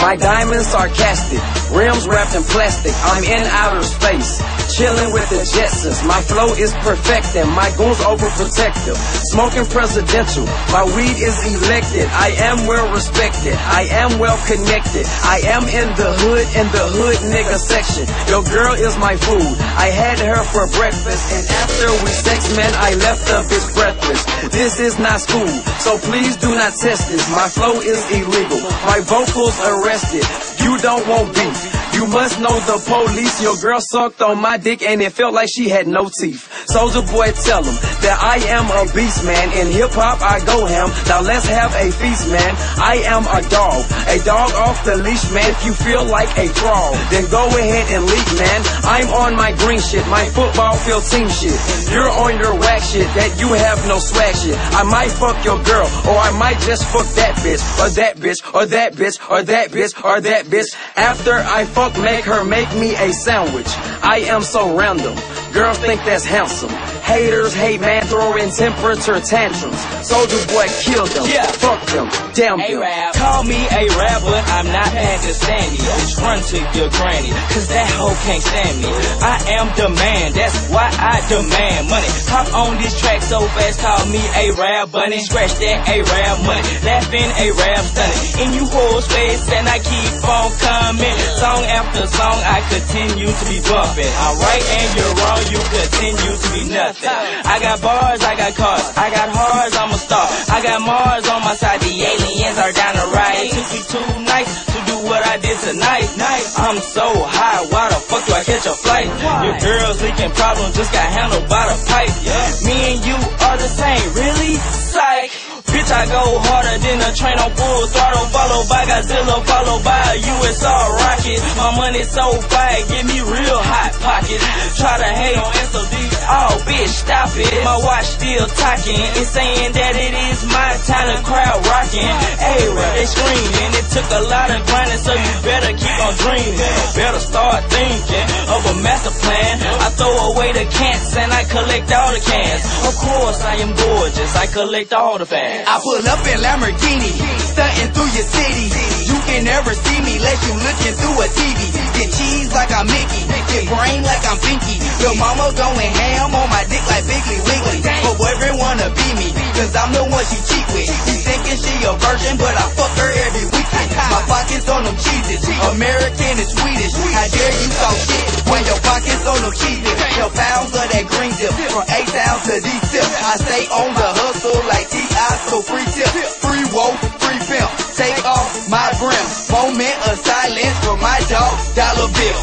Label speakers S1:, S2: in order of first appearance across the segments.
S1: My diamonds sarcastic, rims wrapped in plastic. I'm in outer space, chilling with the Jetsons. My flow is perfecting, my goons overprotective. Smoking presidential, my weed is elected. I am well respected, I am well connected. I am in the hood nigga section. Your girl is my food, I had her for breakfast. And after we sex, man, I left the bitch breathless. This is not school, so please do not test this. My flow is illegal, my vocals arrested. You don't want beef, you must know the police. Your girl sucked on my dick and it felt like she had no teeth. Soulja Boy, tell him that I am a beast, man. In hip-hop, I go ham. Now let's have a feast, man. I am a dog off the leash, man. If you feel like a frog, then go ahead and leap, man. I'm on my green shit, my football field team shit. You're on your whack shit, that you have no swag shit. I might fuck your girl, or I might just fuck that bitch, or that bitch, or that bitch, or that bitch, or that bitch. After I fuck, make her make me a sandwich. I am so random, girls think that's handsome. Haters hate, man, throwing temperature tantrums. Soulja Boy, kill them,
S2: yeah.
S1: Fuck them, damn them.
S2: Call me a rap, but I'm not Pakistani. Bitch, run to your granny, cause that hoe can't stand me. I am the man, that's why I demand money. Hop on this track so fast, call me a rap bunny. Scratch that a rap money, laughing a rap stunning. In you hoes face and I keep on coming. Song after song I continue to be bumping. I'm right and you're wrong, you continue to be nothing. I got bars, I got cars, I got hearts, I'm a star. I got Mars on my side, the aliens are down to ride. It took me 2 nights to do what I did tonight. I'm so high, why the fuck do I catch a flight? Your girl's leaking problems, just got handled by the pipe. Me and you are the same, really? Psych. Bitch, I go harder than a train on full throttle, followed by Godzilla, followed by a USR rocket. My money's so fire, give me real hot pockets. Try to hate on SOD, oh bitch, stop it. My watch still talking, it's saying that it is my time to crowd rocking. Hey, they screaming, it took a lot of grinding, so you better keep on dreaming. Better start thinking of a master plan. I throw away the cans and I collect all the cans. Of course I am gorgeous, I collect all the fans.
S3: I pull up in Lamborghini, stunting through your city. You can never see me unless you looking through a TV. Get cheese like I'm Mickey, get brain like I'm Pinky. Your mama going ham on my dick like Biggly Wiggly. But boyfriend wanna be me, cause I'm the one she cheat with. You thinking she a virgin, but I fuck her every weekend. My pockets on them cheeses, American and Swedish. How dare you talk shit when your pockets on them cheeses? Your pounds of that green dip, from A-Town to D-Tip. I stay on the hustle like T.I. So free tip, free woe, free film. Take off my brim. Moment of silence for my dog, Dollar Bill.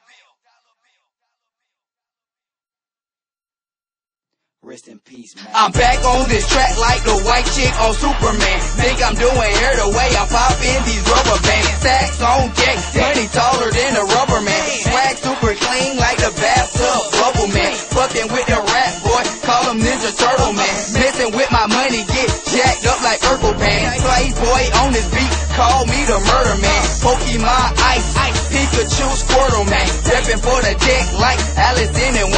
S2: Rest in peace, man.
S3: I'm back on this track like the white chick on Superman. Think I'm doing hair the way I'm popping these rubber bands. Stacks on deck, money taller than a rubber man. Swag super clean like the bathtub bubble man. Fucking with the rap boy, call him Ninja Turtle man. Messing with my money, get jacked up like Urkel Pan. Playboy on this beat, call me the murder man. Pokemon Ice, Pikachu Squirtle man. Reppin' for the deck like Alice in